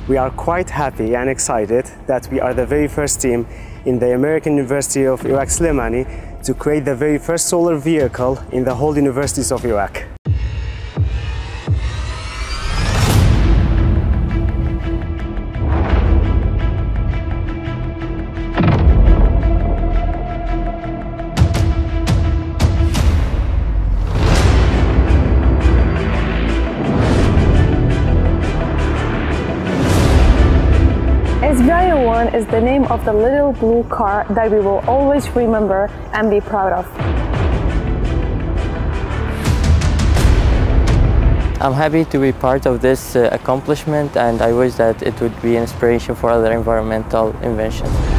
We are quite happy and excited that we are the very first team in the American University of Iraq Slimani to create the very first solar vehicle in the whole universities of Iraq. SVI-01 is the name of the little blue car that we will always remember and be proud of. I'm happy to be part of this accomplishment, and I wish that it would be an inspiration for other environmental inventions.